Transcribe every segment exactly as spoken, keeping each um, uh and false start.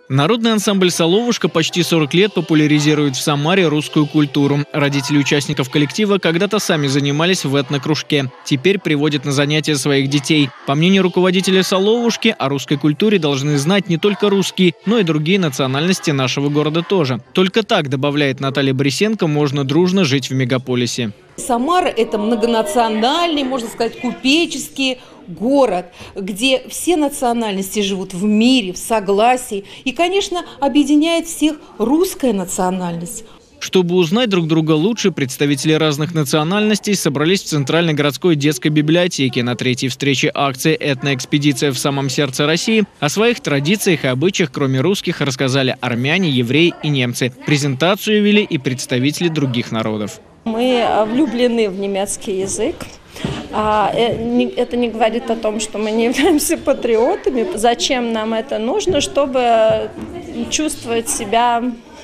Народный ансамбль «Соловушка» почти сорок лет популяризирует в Самаре русскую культуру. Родители участников коллектива когда-то сами занимались в этнокружке. Теперь приводят на занятия своих детей. По мнению руководителя «Соловушки», о русской культуре должны знать не только русские, но и другие национальности нашего города тоже. Только так, добавляет Наталья Борисенко, можно дружно жить в мегаполисе. Самара – это многонациональный, можно сказать, купеческий город, где все национальности живут в мире, в согласии. И, конечно, объединяет всех русская национальность. Чтобы узнать друг друга лучше, представители разных национальностей собрались в Центральной городской детской библиотеке на третьей встрече акции «Этноэкспедиция в самом сердце России». О своих традициях и обычаях, кроме русских, рассказали армяне, евреи и немцы. Презентацию вели и представители других народов. Мы влюблены в немецкий язык. Это не говорит о том, что мы не являемся патриотами. Зачем нам это нужно? Чтобы чувствовать себя,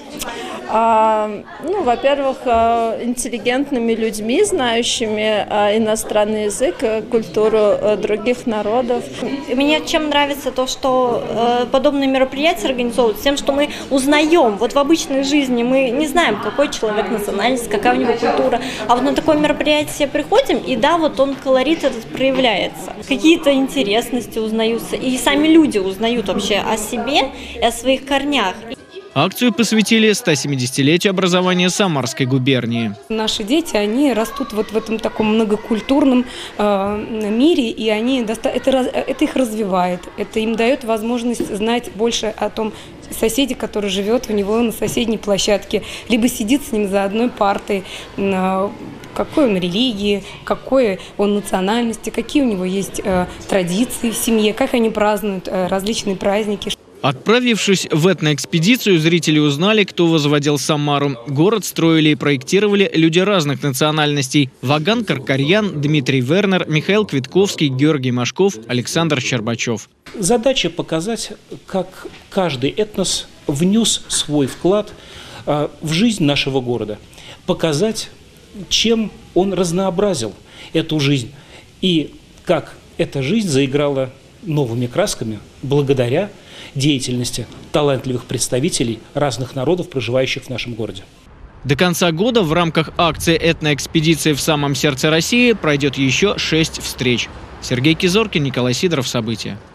ну, во-первых, интеллигентными людьми, знающими иностранный язык, культуру других народов. Мне чем нравится то, что подобные мероприятия организовывают, тем, что мы узнаем. Вот в обычной жизни мы не знаем, какой человек национальность, какая у него культура. А вот на такое мероприятие приходим, и да, вот он колорит этот проявляется. Какие-то интересности узнаются, и сами люди узнают вообще о себе и о своих корнях. Акцию посвятили стосемидесятилетию образования Самарской губернии. Наши дети, они растут вот в этом таком многокультурном э, мире, и они, это, это их развивает, это им дает возможность знать больше о том соседе, который живет у него на соседней площадке, либо сидит с ним за одной партой, э, какой он религии, какой он национальности, какие у него есть э, традиции в семье, как они празднуют э, различные праздники. Отправившись в этноэкспедицию, зрители узнали, кто возводил Самару. Город строили и проектировали люди разных национальностей. Ваган Каркарьян, Дмитрий Вернер, Михаил Квитковский, Георгий Машков, Александр Щербачев. Задача показать, как каждый этнос внес свой вклад в жизнь нашего города. Показать, чем он разнообразил эту жизнь. И как эта жизнь заиграла новыми красками благодаря деятельности талантливых представителей разных народов, проживающих в нашем городе. До конца года в рамках акции «Этноэкспедиция в самом сердце России» пройдет еще шесть встреч. Сергей Кизоркин, Николай Сидоров. События.